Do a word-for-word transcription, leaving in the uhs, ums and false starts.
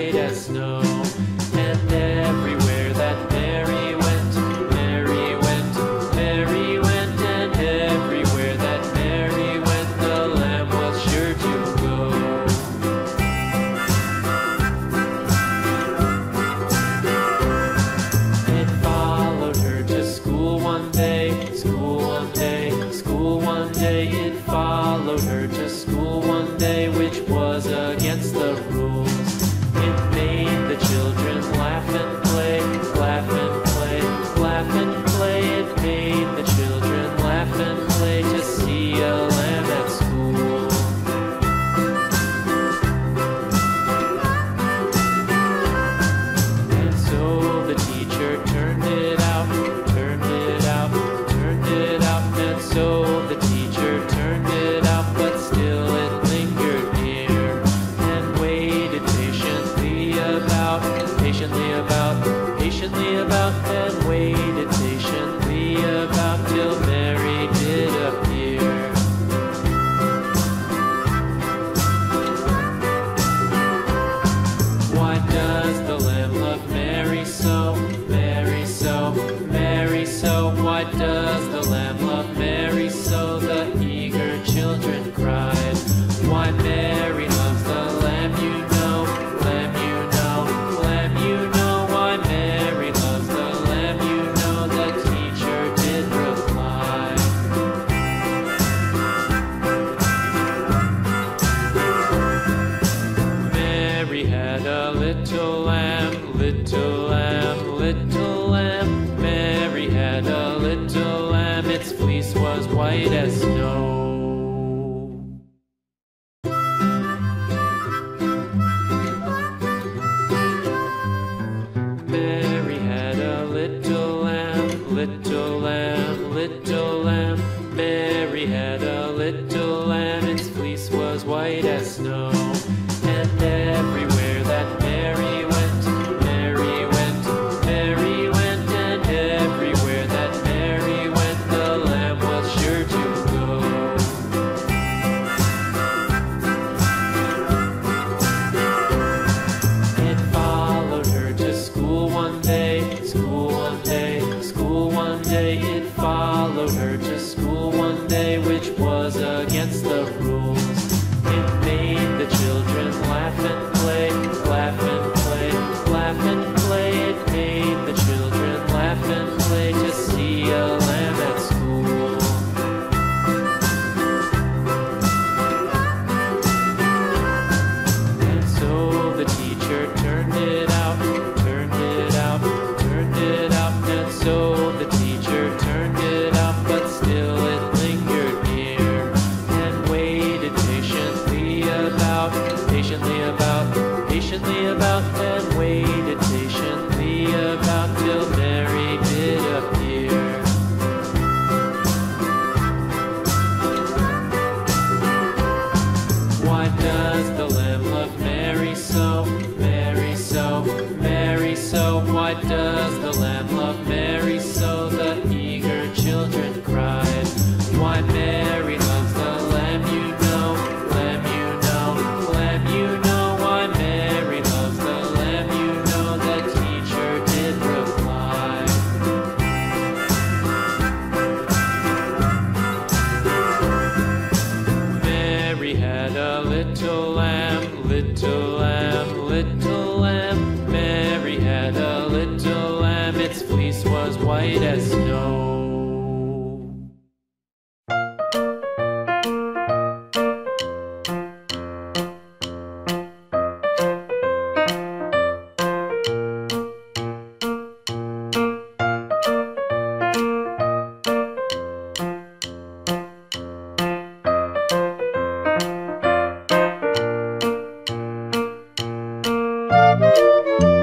white as snow. And everywhere that Mary went, Mary went, Mary went, and everywhere that Mary went, the lamb was sure to go. It followed her to school one day, school one day, school one day. It followed her to school one day, which was against the rules. It made the children laugh and play, laugh and play, laugh and play. It made the children laugh and play to see a lamb at school. And so the teacher turned it out, turned it out, turned it out. And so the teacher turned it out, but still it lingered near and waited patiently about, patiently about, patiently about, and waited patiently about till Mary did appear. Why does the lamb love Mary so, Mary so, Mary so? Why does the lamb love Mary so? The eager children cried. Why Mary loves the lamb, you know, lamb, you know, lamb, you know. Why Mary loves the lamb, you know, the teacher did reply. Mary had a little lamb, little lamb, little lamb. Mary had a little lamb, its fleece was white as snow. Mary had a little lamb, little lamb, little lamb. Mary had a little lamb, its fleece was white as snow. And everywhere that Mary went, Mary went, Mary went, and everywhere that Mary went, the lamb was sure to go. It followed her to school one day, school one day, school one day. It followed her to school one day, which was against the rules. It made the children laugh and play, laugh and play, laugh and play. It made the children laugh and play to see a lamb at school. And so the teacher turned it out, turned it out, turned it out. And so the teacher turned it out, but still it lingered near and waited patiently about, patiently about, patiently about, and waited patiently about till Mary did appear. Why does the lamb love Mary so, Mary so, Mary so? Why does the lamb love Mary so? The eager children cried. Why Mary loves the lamb, you know, lamb, you know, lamb, you know. Why Mary loves the lamb, you know, the teacher did reply. Mary had a little lamb, little lamb, little lamb. Mary had a little lamb, its fleece was white as snow. Thank you.